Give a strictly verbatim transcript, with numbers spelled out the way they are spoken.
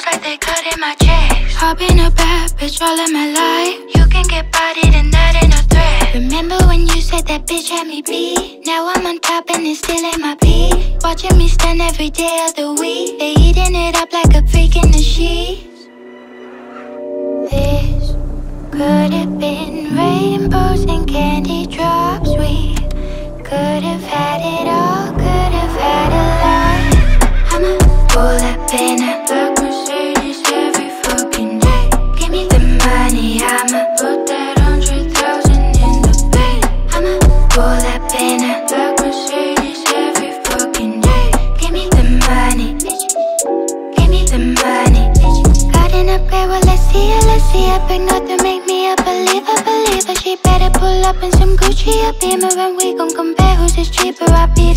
Feels like they cutting my checks. I've been a bad bitch all of my life. You can get bodied and that ain't a threat. Remember when you said that bitch had me beat? Now I'm on top and it's still in my pee. Watching me stand every day of the week. They eating it up like a freak in the sheets. This could have been rainbows and candy drops. We could have had it all, could have had a lot. I'ma pull up in a black Mercedes every fucking day. Give me the money, I'ma put that hundred thousand in the bank. I'ma pull up in a black Mercedes every fucking day. Give me the money, bitch. Give me the money, bitch. Got an upgrade, well let's see it, let's see it. Big enough to make me a believer, believer. She better pull up in some Gucci or Beamer, and we gon' compare who's is cheaper. I be